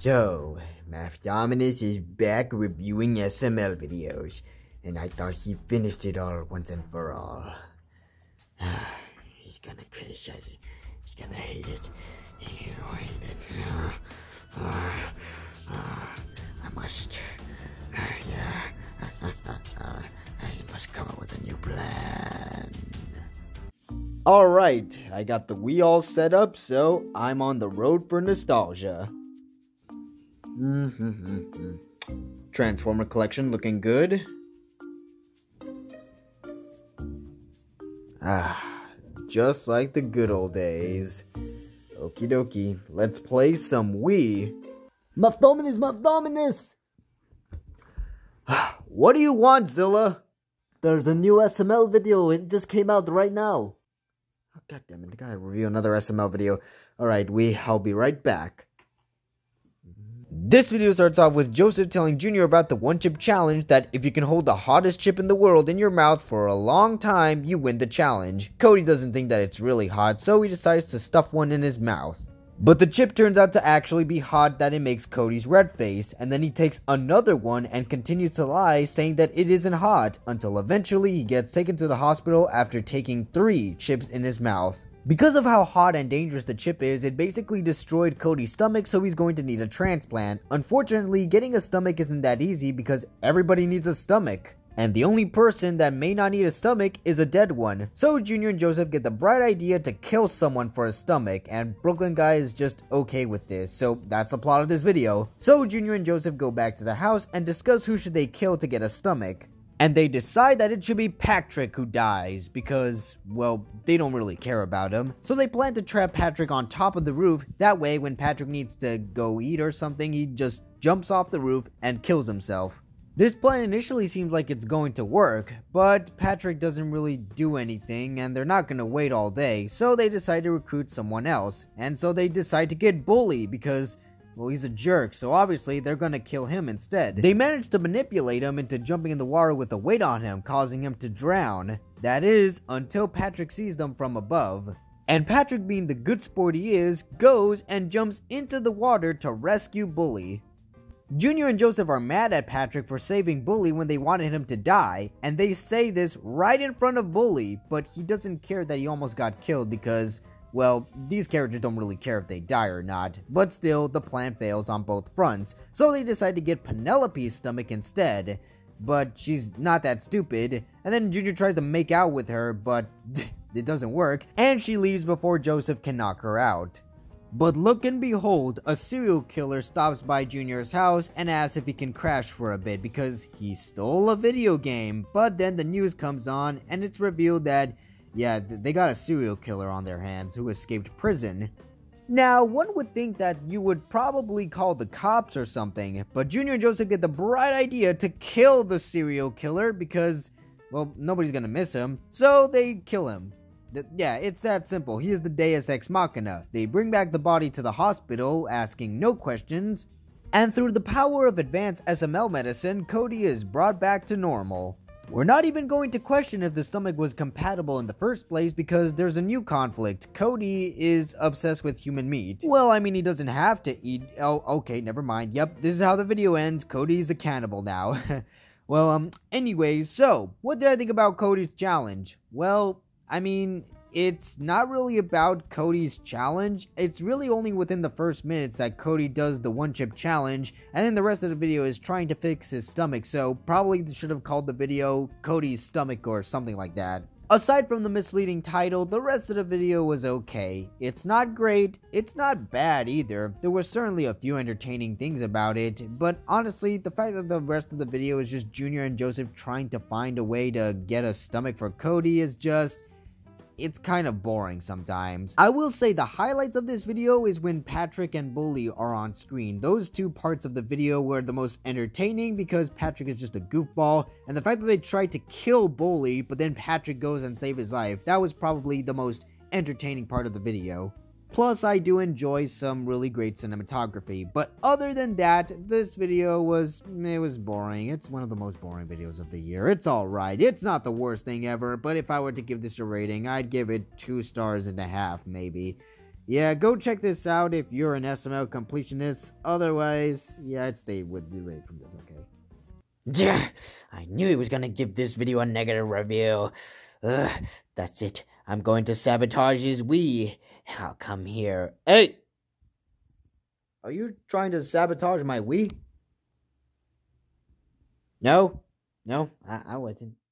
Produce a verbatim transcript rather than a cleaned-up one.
So, Math Dominus is back reviewing S M L videos, and I thought he finished it all once and for all. He's gonna criticize it. He's gonna hate it. He'll hate it. Uh, uh, uh, I must. Uh, yeah. I must come up with a new plan. Alright, I got the Wii all set up, so I'm on the road for nostalgia. Mm-hmm. Transformer collection looking good. Ah, just like the good old days. Okie dokie, let's play some Wii. Muff Dominus, Muff Dominus! What do you want, Zilla? There's a new S M L video, it just came out right now. Oh, God damn it, I gotta review another S M L video. Alright, Wii, I'll be right back. This video starts off with Joseph telling Junior about the one chip challenge, that if you can hold the hottest chip in the world in your mouth for a long time, you win the challenge. Cody doesn't think that it's really hot, so he decides to stuff one in his mouth. But the chip turns out to actually be hot, that it makes Cody's red face, and then he takes another one and continues to lie, saying that it isn't hot, until eventually he gets taken to the hospital after taking three chips in his mouth. Because of how hot and dangerous the chip is, it basically destroyed Cody's stomach, so he's going to need a transplant. Unfortunately, getting a stomach isn't that easy because everybody needs a stomach. And the only person that may not need a stomach is a dead one. So Junior and Joseph get the bright idea to kill someone for a stomach, and Brooklyn guy is just okay with this, so that's the plot of this video. So Junior and Joseph go back to the house and discuss who should they kill to get a stomach. And they decide that it should be Patrick who dies, because, well, they don't really care about him. So they plan to trap Patrick on top of the roof, that way when Patrick needs to go eat or something, he just jumps off the roof and kills himself. This plan initially seems like it's going to work, but Patrick doesn't really do anything and they're not going to wait all day, so they decide to recruit someone else. And so they decide to get Bully because, well, he's a jerk, so obviously they're gonna kill him instead. They manage to manipulate him into jumping in the water with a weight on him, causing him to drown. That is, until Patrick sees them from above. And Patrick, being the good sport he is, goes and jumps into the water to rescue Bully. Junior and Joseph are mad at Patrick for saving Bully when they wanted him to die, and they say this right in front of Bully, but he doesn't care that he almost got killed because, well, these characters don't really care if they die or not, but still, the plan fails on both fronts, so they decide to get Penelope's stomach instead. But she's not that stupid, and then Junior tries to make out with her, but it doesn't work, and she leaves before Joseph can knock her out. But look and behold, a serial killer stops by Junior's house and asks if he can crash for a bit because he stole a video game, but then the news comes on and it's revealed that, yeah, they got a serial killer on their hands who escaped prison. Now, one would think that you would probably call the cops or something, but Junior and Joseph get the bright idea to kill the serial killer because, well, nobody's gonna miss him, so they kill him. Th yeah, it's that simple. He is the Deus Ex Machina. They bring back the body to the hospital, asking no questions, and through the power of advanced S M L medicine, Cody is brought back to normal. We're not even going to question if the stomach was compatible in the first place because there's a new conflict. Cody is obsessed with human meat. Well, I mean, he doesn't have to eat. Oh, okay, never mind. Yep, this is how the video ends. Cody's a cannibal now. Well, um, anyways, so, what did I think about Cody's challenge? Well, I mean, it's not really about Cody's challenge. It's really only within the first minutes that Cody does the one chip challenge, and then the rest of the video is trying to fix his stomach, so probably should have called the video Cody's Stomach or something like that. Aside from the misleading title, the rest of the video was okay. It's not great, it's not bad either. There were certainly a few entertaining things about it, but honestly, the fact that the rest of the video is just Junior and Joseph trying to find a way to get a stomach for Cody is just, it's kind of boring sometimes. I will say the highlights of this video is when Patrick and Bully are on screen. Those two parts of the video were the most entertaining because Patrick is just a goofball, and the fact that they tried to kill Bully, but then Patrick goes and saves his life, that was probably the most entertaining part of the video. Plus, I do enjoy some really great cinematography, but other than that, this video was, it was boring. It's one of the most boring videos of the year. It's alright. It's not the worst thing ever, but if I were to give this a rating, I'd give it two stars and a half, maybe. Yeah, go check this out if you're an S M L completionist. Otherwise, yeah, I'd stay with the away from this, okay? I knew he was gonna give this video a negative review. Ugh, that's it. I'm going to sabotage his Wii. I'll come here. Hey! Are you trying to sabotage my Wii? No, no, I, I wasn't.